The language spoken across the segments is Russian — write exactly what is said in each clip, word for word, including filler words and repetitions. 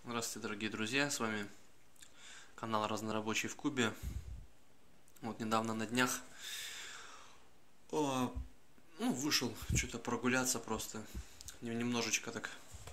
Здравствуйте, дорогие друзья, с вами канал Разнорабочий в Кубе. Вот недавно на днях о, ну, вышел что-то прогуляться просто, немножечко так.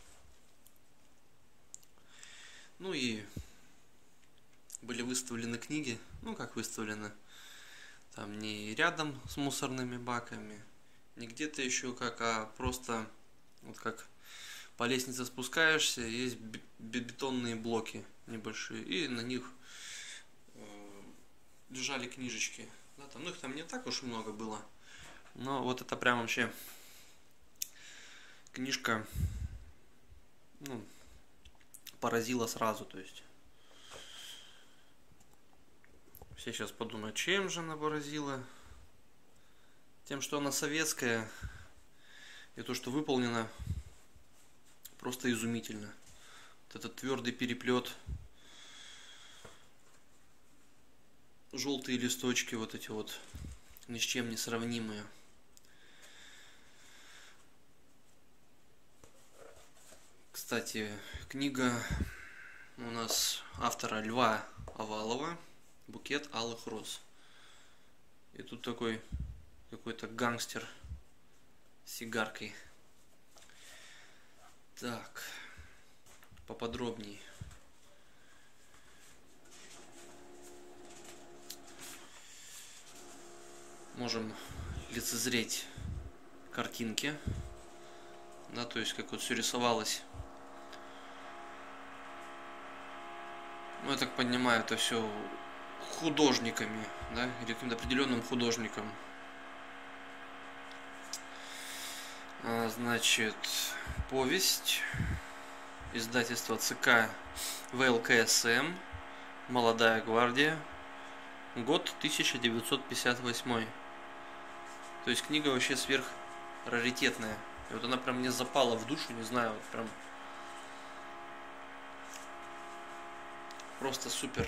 Ну и были выставлены книги, ну как выставлены, там не рядом с мусорными баками, не где-то еще как, а просто вот как по лестнице спускаешься, есть бетонные блоки небольшие, и на них э, лежали книжечки. Да, там, ну их там не так уж много было. Но вот это прям вообще книжка, ну, поразила сразу. То есть все сейчас подумают, чем же она поразила. Тем, что она советская, и то, что выполнено просто изумительно. Вот этот твердый переплет, желтые листочки, вот эти вот ни с чем не сравнимые. Кстати, книга у нас автора Льва Овалова «Букет алых роз». И тут такой какой-то гангстер с сигаркой. Так, поподробнее. Можем лицезреть картинки, да, то есть как вот все рисовалось. Ну, я так понимаю, это все художниками, да, или каким-то определенным художником. А, значит, повесть, издательство ЦК ВЛКСМ, «Молодая гвардия», год тысяча девятьсот пятьдесят восьмой. То есть книга вообще сверх раритетная. И вот она прям мне запала в душу, не знаю, вот прям просто супер.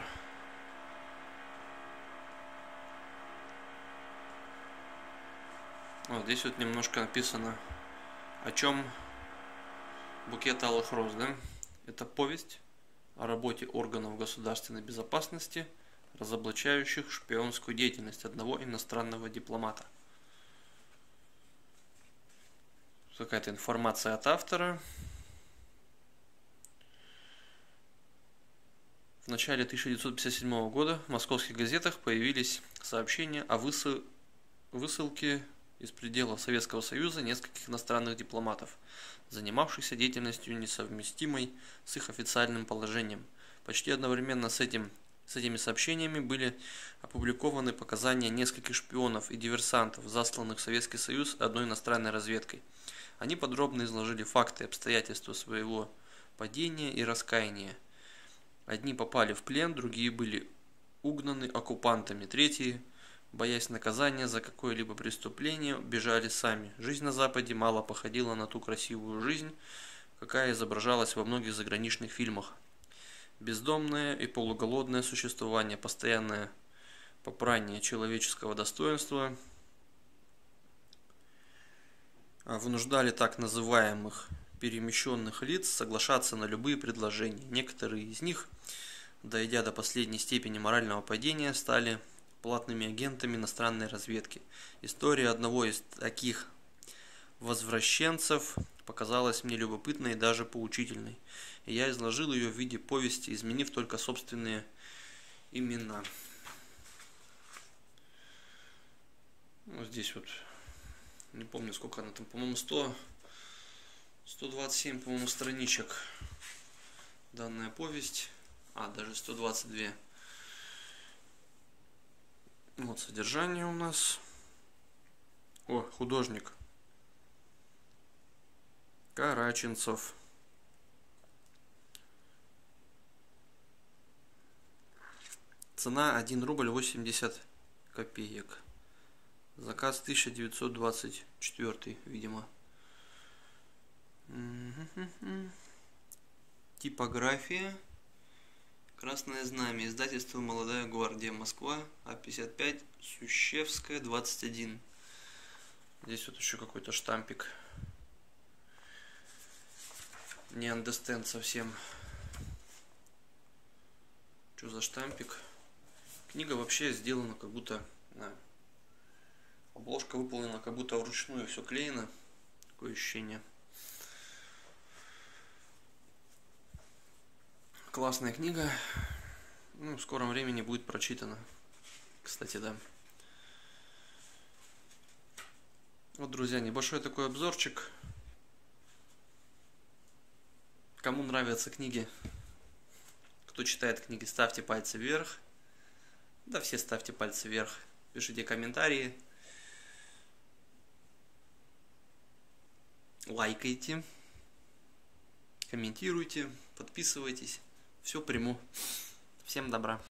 Вот здесь вот немножко написано, о чем «Букет алых роз», да? Это повесть о работе органов государственной безопасности, разоблачающих шпионскую деятельность одного иностранного дипломата. Какая-то информация от автора. В начале тысяча девятьсот пятьдесят седьмого года в московских газетах появились сообщения о высыл... высылке из пределов Советского Союза нескольких иностранных дипломатов, занимавшихся деятельностью несовместимой с их официальным положением. Почти одновременно с, этим, с этими сообщениями были опубликованы показания нескольких шпионов и диверсантов, засланных в Советский Союз одной иностранной разведкой. Они подробно изложили факты и обстоятельства своего падения и раскаяния. Одни попали в плен, другие были угнаны оккупантами, третьи, боясь наказания за какое-либо преступление, бежали сами. Жизнь на Западе мало походила на ту красивую жизнь, какая изображалась во многих заграничных фильмах. Бездомное и полуголодное существование, постоянное попрание человеческого достоинства вынуждали так называемых перемещенных лиц соглашаться на любые предложения. Некоторые из них, дойдя до последней степени морального падения, стали платными агентами иностранной разведки. История одного из таких возвращенцев показалась мне любопытной и даже поучительной, и я изложил ее в виде повести, изменив только собственные имена. Вот здесь вот, не помню сколько она там, по-моему, сто, сто двадцать семь, по-моему, страничек данная повесть, а, даже сто двадцать два. Вот содержание у нас. О, художник Караченцов. Цена один рубль восемьдесят копеек. Заказ тысяча девятьсот двадцать четвёртый, видимо. Типография Красное Знамя, издательство «Молодая гвардия», Москва, А пятьдесят пять, Сущевская, двадцать один. Здесь вот еще какой-то штампик. Не understand совсем. Что за штампик? Книга вообще сделана как будто... Да, обложка выполнена как будто вручную, все клеено. Такое ощущение. Классная книга. Ну, в скором времени будет прочитана. Кстати, да. Вот, друзья, небольшой такой обзорчик. Кому нравятся книги, кто читает книги, ставьте пальцы вверх. Да, все ставьте пальцы вверх. Пишите комментарии. Лайкайте. Комментируйте. Подписывайтесь. Все приму. Всем добра.